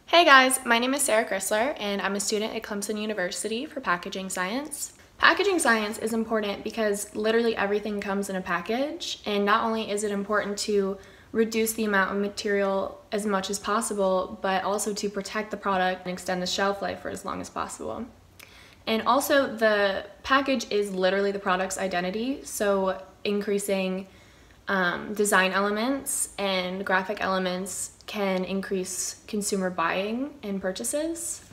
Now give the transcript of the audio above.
Hey guys, my name is Sarah Chrysler and I'm a student at Clemson University for packaging science. Packaging science is important because literally everything comes in a package, and not only is it important to reduce the amount of material as much as possible, but also to protect the product and extend the shelf life for as long as possible. And also the package is literally the product's identity, so increasing design elements and graphic elements can increase consumer buying and purchases.